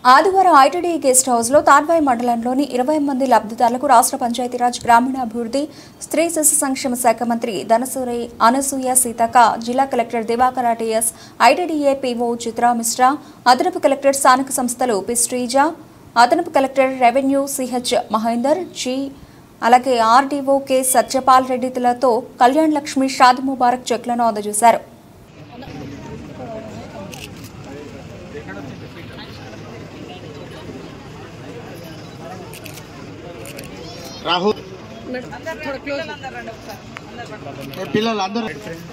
ఆదివారం ITD guest house లో తాడ్వాయి మండలంలోని 20 మంది లబ్ధిదారులకు రాష్ట్ర పంచాయతీరాజ్ గ్రామీణాభివృద్ధి స్త్రీ శిశు సంక్షేమ శాఖ మంత్రి ధనసూరి అనసూయ సీతక్క, జిల్లా collector Divakar T S, ITDA PO Chitra Mishra, అదనపు కలెక్టర్ స్థానిక సంస్థలు పి శ్రీజ, అదనపు collector revenue CH Mahender ji, అలాగే ఆర్డీఓ కె సత్యపాల్ రెడ్డిలతో కళ్యాణ్ లక్ష్మి షాదీ ముబారక్ చెక్లను అందజేశారు. రాహుల్ పిల్లలందరూ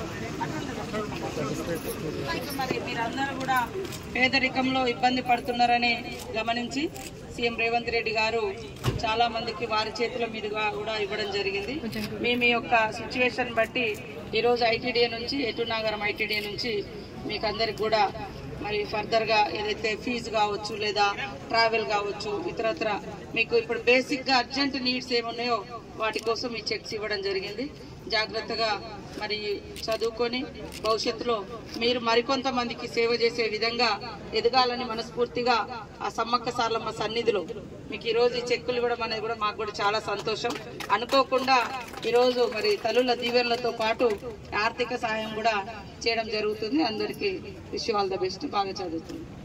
మరి మీరందరూ కూడా పేదరికంలో ఇబ్బంది పడుతున్నారని గమనించి సీఎం రేవంత్ రెడ్డి గారు చాలా మందికి వారి చేతుల మీదుగా కూడా ఇవ్వడం జరిగింది. మీ యొక్క సిచ్యువేషన్ బట్టి ఈరోజు ఐటీడీఏ నుంచి ఎటునాగరం ఐటీడీఏ నుంచి మీకు అందరికి కూడా మరి ఫర్దర్గా ఏదైతే ఫీజు కావచ్చు లేదా ట్రావెల్ కావచ్చు ఇతరత్ర మీకు ఇప్పుడు బేసిక్గా అర్జెంట్ నీడ్స్ ఏమున్నాయో వాటి కోసం ఈ చెక్స్ ఇవ్వడం జరిగింది. జాగ్రత్తగా మరి చదువుకొని భవిష్యత్తులో మీరు మరికొంతమందికి సేవ చేసే విధంగా ఎదగాలని మనస్ఫూర్తిగా ఆ సమ్మక్క సార్లమ్మ సన్నిధిలో మీకు ఈరోజు ఈ చెక్కులు ఇవ్వడం అనేది కూడా మాకు కూడా చాలా సంతోషం. అనుకోకుండా ఈరోజు మరి తల్లుల దీవెనలతో పాటు ఆర్థిక సహాయం కూడా చేయడం జరుగుతుంది. అందరికీ wish you all the best. బాగా చదువుతుంది.